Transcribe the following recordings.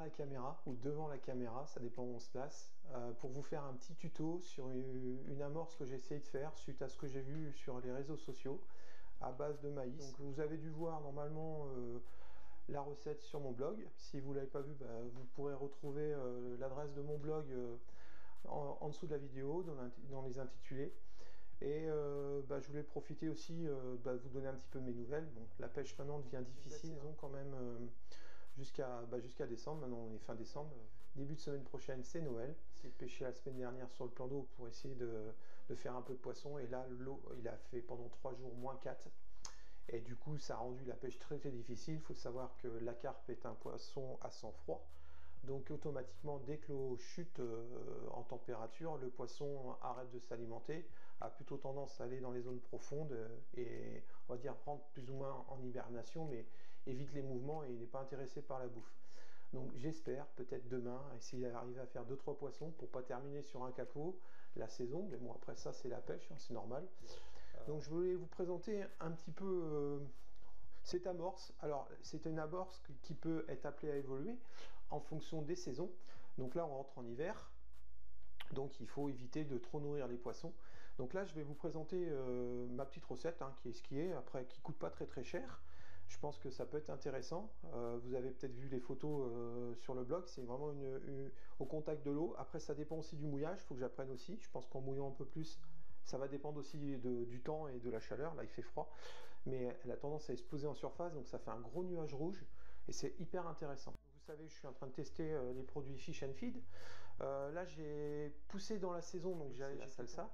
la caméra ou devant la caméra, ça dépend où on se place, pour vous faire un petit tuto sur une amorce que j'ai essayé de faire suite à ce que j'ai vu sur les réseaux sociaux à base de maïs. Donc vous avez dû voir normalement la recette sur mon blog. Si vous ne l'avez pas vu, vous pourrez retrouver l'adresse de mon blog en dessous de la vidéo, dans les intitulés. Et je voulais profiter aussi de vous donner un petit peu de mes nouvelles. Bon, la pêche maintenant devient difficile, disons quand même jusqu'à décembre. Maintenant on est fin décembre. Début de semaine prochaine c'est Noël. J'ai pêché la semaine dernière sur le plan d'eau pour essayer de faire un peu de poisson. Et là l'eau, il a fait pendant 3 jours -4. Et du coup ça a rendu la pêche très difficile. Il faut savoir que la carpe est un poisson à sang froid. Donc automatiquement, dès que l'eau chute en température, le poisson arrête de s'alimenter, a plutôt tendance à aller dans les zones profondes et on va dire rentre plus ou moins en hibernation, mais évite les mouvements et n'est pas intéressé par la bouffe. Donc j'espère peut-être demain essayer d'arriver à faire 2-3 poissons pour pas terminer sur un capot la saison, mais bon après ça c'est la pêche, hein, c'est normal. Donc je voulais vous présenter un petit peu cette amorce. Alors c'est une amorce qui peut être appelée à évoluer en fonction des saisons. Donc là on rentre en hiver, donc il faut éviter de trop nourrir les poissons. Donc là je vais vous présenter ma petite recette hein, qui est ce qui est, après qui coûte pas très cher. Je pense que ça peut être intéressant. Vous avez peut-être vu les photos sur le blog, c'est vraiment au contact de l'eau. Après ça dépend aussi du mouillage, il faut que j'apprenne aussi. Je pense qu'en mouillant un peu plus, ça va dépendre aussi du temps et de la chaleur. Là il fait froid, mais elle a tendance à exploser en surface, donc ça fait un gros nuage rouge et c'est hyper intéressant. Vous savez, je suis en train de tester les produits Fish and Feed. Là j'ai poussé dans la saison, donc j'ai la salsa,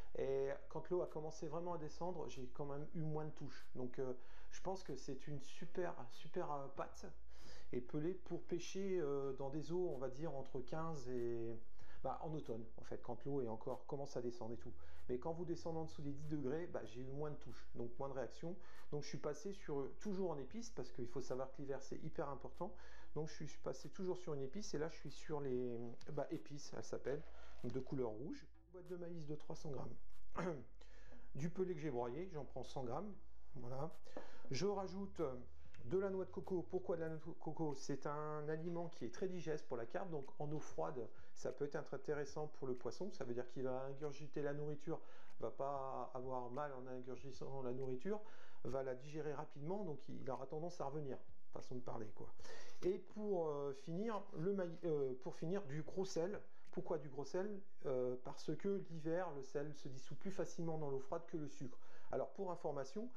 et quand l'eau a commencé vraiment à descendre, j'ai quand même eu moins de touches. Donc je pense que c'est une super pâte et pelée pour pêcher dans des eaux, on va dire entre 15 et en automne en fait, quand l'eau est encore commence à descendre et tout. Mais quand vous descendez en dessous des 10 degrés, j'ai eu moins de touches, donc moins de réactions. Donc je suis passé sur toujours en épice, parce qu'il faut savoir que l'hiver c'est hyper important. Donc je suis passé toujours sur une épice, et là je suis sur les épices, elle s'appelle, de couleur rouge. Une boîte de maïs de 300 grammes. Du pelé que j'ai broyé, j'en prends 100 grammes. Voilà. Je rajoute de la noix de coco. Pourquoi de la noix de coco? C'est un aliment qui est très digeste pour la carpe, donc en eau froide, ça peut être intéressant pour le poisson. Ça veut dire qu'il va ingurgiter la nourriture, va pas avoir mal en ingurgitant la nourriture, va la digérer rapidement, donc il aura tendance à revenir. Façon de parler quoi. Et pour finir, du gros sel. Pourquoi du gros sel? Parce que l'hiver, le sel se dissout plus facilement dans l'eau froide que le sucre. Alors pour information,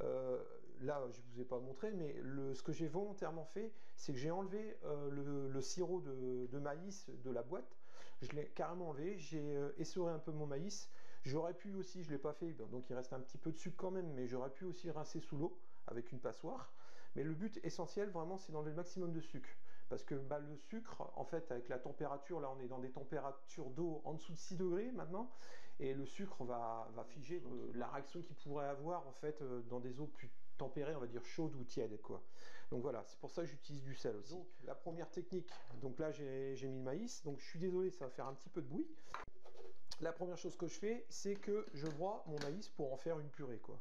là je ne vous ai pas montré, mais ce que j'ai volontairement fait, c'est que j'ai enlevé le sirop de maïs de la boîte. Je l'ai carrément enlevé, j'ai essoré un peu mon maïs. J'aurais pu aussi, je ne l'ai pas fait, donc il reste un petit peu de sucre quand même, mais j'aurais pu aussi rincer sous l'eau avec une passoire. Mais le but essentiel vraiment, c'est d'enlever le maximum de sucre, parce que le sucre en fait, avec la température, là on est dans des températures d'eau en dessous de 6 degrés maintenant, et le sucre va figer la réaction qu'il pourrait avoir en fait dans des eaux plus tempérées, on va dire chaudes ou tièdes quoi. Donc voilà, c'est pour ça que j'utilise du sel aussi. Donc la première technique, donc là j'ai mis le maïs, donc je suis désolé, ça va faire un petit peu de bruit. La première chose que je fais, c'est que je broie mon maïs pour en faire une purée quoi.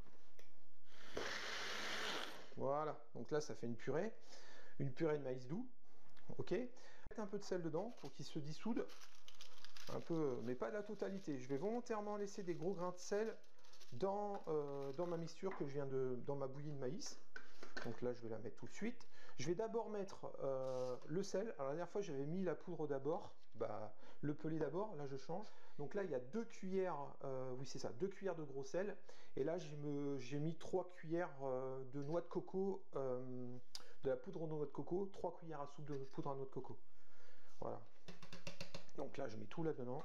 Voilà, donc là ça fait une purée de maïs doux, ok. Mettre un peu de sel dedans pour qu'il se dissoude, un peu, mais pas la totalité. Je vais volontairement laisser des gros grains de sel dans ma mixture que je viens dans ma bouillie de maïs. Donc là je vais la mettre tout de suite. Je vais d'abord mettre le sel. Alors la dernière fois j'avais mis la poudre d'abord, le pelé d'abord, là je change. Donc là il y a 2 cuillères, oui c'est ça, 2 cuillères de gros sel. Et là j'ai mis 3 cuillères de noix de coco, de la poudre de noix de coco, 3 cuillères à soupe de poudre à noix de coco. Voilà. Donc là je mets tout là dedans.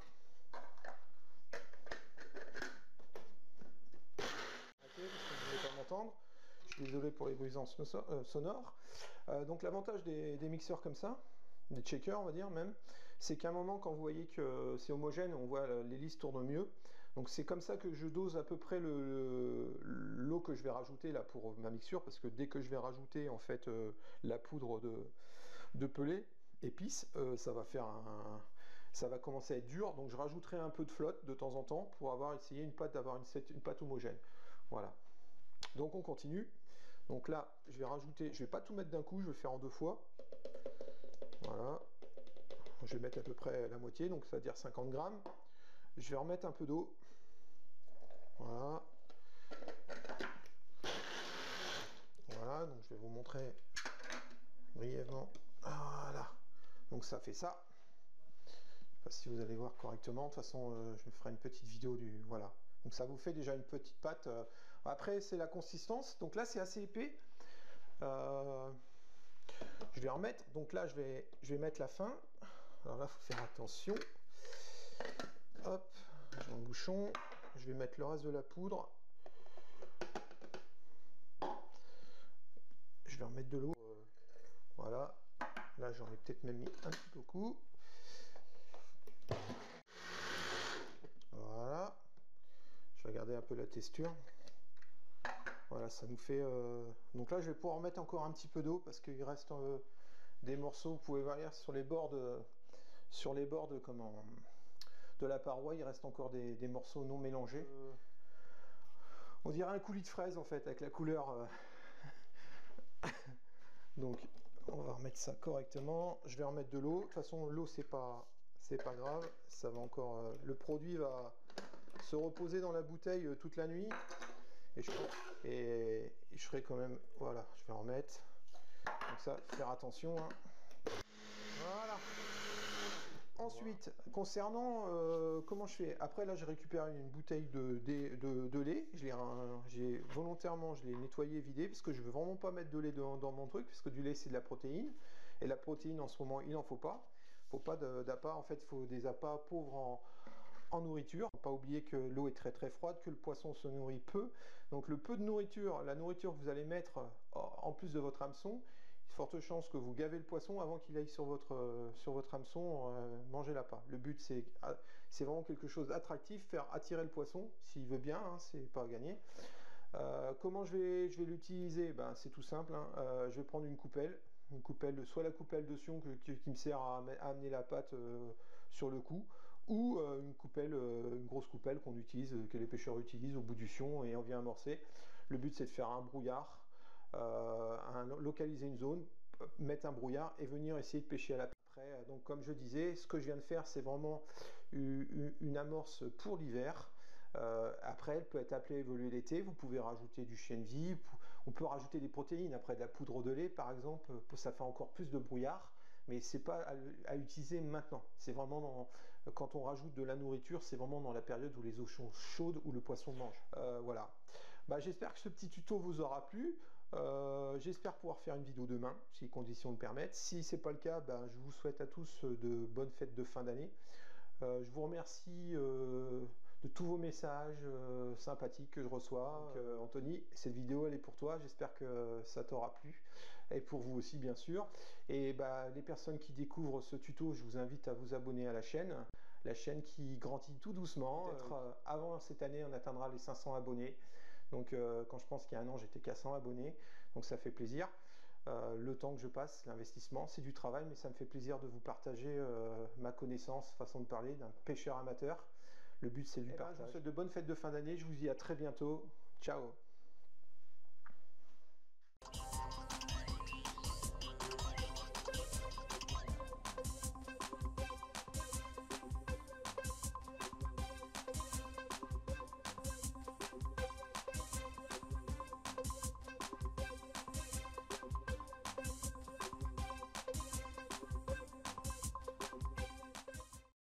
Parce que vous ne pouvez pas m'entendre. Je suis désolé pour les bruisances sonores. Donc l'avantage des mixeurs comme ça, des checkers on va dire même, c'est qu'à un moment quand vous voyez que c'est homogène, on voit l'hélice tourne mieux. Donc c'est comme ça que je dose à peu près l'eau que je vais rajouter là pour ma mixture, parce que dès que je vais rajouter en fait la poudre de pelé, épices, ça va commencer à être dur, donc je rajouterai un peu de flotte de temps en temps pour essayer d'avoir une pâte homogène. Voilà. Donc on continue. Donc là, je vais rajouter, je vais pas tout mettre d'un coup, je vais faire en 2 fois. Voilà. Je vais mettre à peu près la moitié, donc ça veut dire 50 grammes. Je vais remettre un peu d'eau. Voilà. Voilà, donc je vais vous montrer brièvement. Voilà. Donc ça fait ça. Je sais pas si vous allez voir correctement. De toute façon, je me ferai une petite vidéo du... Voilà. Donc ça vous fait déjà une petite pâte. Après, c'est la consistance. Donc là, c'est assez épais. Je vais remettre. Donc là, je vais mettre la fin. Alors là, il faut faire attention. Hop, j'ai un bouchon. Je vais mettre le reste de la poudre. Je vais remettre de l'eau. Voilà. Là, j'en ai peut-être même mis un petit peu beaucoup. Voilà. Je vais regarder un peu la texture. Voilà, ça nous fait... Donc là, je vais pouvoir remettre encore un petit peu d'eau parce qu'il reste des morceaux. Vous pouvez voir sur les bords de... de la paroi, il reste encore des morceaux non mélangés. On dirait un coulis de fraise en fait, avec la couleur. Donc, on va remettre ça correctement. Je vais remettre de l'eau. De toute façon, l'eau, c'est pas grave. Ça va encore... le produit va se reposer dans la bouteille toute la nuit. Et je ferai quand même... Voilà, je vais en remettre. Donc ça, faire attention. Hein. Voilà. Ensuite, concernant comment je fais, après là, j'ai récupéré une bouteille de lait. J'ai volontairement, je l'ai nettoyé, vidé, parce que je veux vraiment pas mettre de lait dans mon truc, parce que du lait, c'est de la protéine. Et la protéine, en ce moment, il n'en faut pas. Il ne faut pas d'appât. En fait, il faut des appâts pauvres en nourriture. Il ne faut pas oublier que l'eau est très très froide, que le poisson se nourrit peu. Donc le peu de nourriture, la nourriture que vous allez mettre en plus de votre hameçon, il y a forte chance que vous gavez le poisson avant qu'il aille sur votre hameçon manger l'appât. Le but c'est vraiment quelque chose d'attractif, faire attirer le poisson, s'il veut bien, hein, c'est pas à gagner. Comment je vais l'utiliser? Ben, c'est tout simple, hein. Je vais prendre une coupelle, soit la coupelle de Sion qui me sert à amener la pâte sur le coup, ou une grosse coupelle qu'on utilise, que les pêcheurs utilisent au bout du Sion, et on vient amorcer. Le but c'est de faire un brouillard, localiser une zone, mettre un brouillard et venir essayer de pêcher à la après. Donc comme je disais, ce que je viens de faire, c'est vraiment une amorce pour l'hiver. Après, elle peut être appelée à évoluer l'été. Vous pouvez rajouter du chènevis. On peut rajouter des protéines. Après, de la poudre de lait, par exemple, ça fait encore plus de brouillard. Mais c'est pas à utiliser maintenant. C'est vraiment quand on rajoute de la nourriture, c'est vraiment dans la période où les eaux sont chaudes, où le poisson mange. Voilà. Bah, j'espère que ce petit tuto vous aura plu. J'espère pouvoir faire une vidéo demain, si les conditions le permettent. Si ce n'est pas le cas, ben, je vous souhaite à tous de bonnes fêtes de fin d'année. Je vous remercie de tous vos messages sympathiques que je reçois. Donc, Anthony, cette vidéo elle est pour toi, j'espère que ça t'aura plu, et pour vous aussi bien sûr. Et bah, les personnes qui découvrent ce tuto, je vous invite à vous abonner à la chaîne qui grandit tout doucement. Peut-être avant cette année, on atteindra les 500 abonnés. Donc quand je pense qu'il y a un an, j'étais qu'à 100 abonnés, donc ça fait plaisir. Le temps que je passe, l'investissement, c'est du travail, mais ça me fait plaisir de vous partager ma connaissance, façon de parler d'un pêcheur amateur. Le but, c'est du partage. Je vous souhaite de bonnes fêtes de fin d'année, je vous dis à très bientôt. Ciao!